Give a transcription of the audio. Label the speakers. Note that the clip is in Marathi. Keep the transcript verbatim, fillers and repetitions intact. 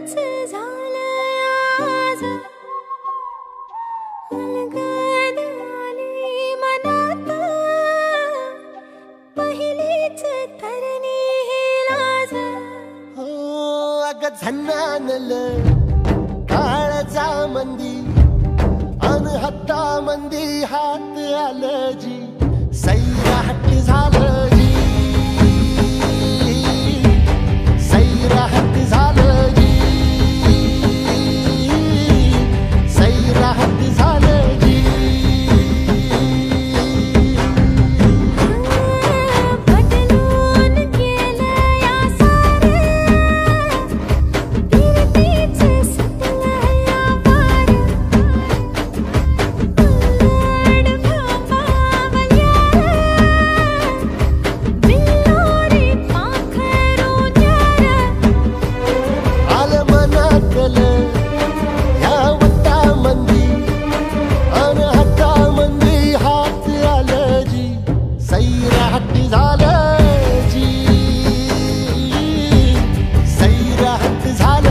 Speaker 1: पहिलीच झालं आज, अलगद आली मनात, पहिलीच तरणी ही लाज.
Speaker 2: हो अग झन्नानल काळजा मंदी अन हत्ता मंदी हात आलं जी, सैराट झालं जी, सैराट झालं जी, सैराट झालं जी.
Speaker 1: बदलून केलं या सारं, फिरतीच सतलं या पार, उलट भांबावल्यार, बिल्लोरी पाखरू न्यार.
Speaker 2: आलं मनातलं ह्या वट्टामंदी अन हट्टामंदी हात आलं जी, सैराट झालं जी, सैराट झालं.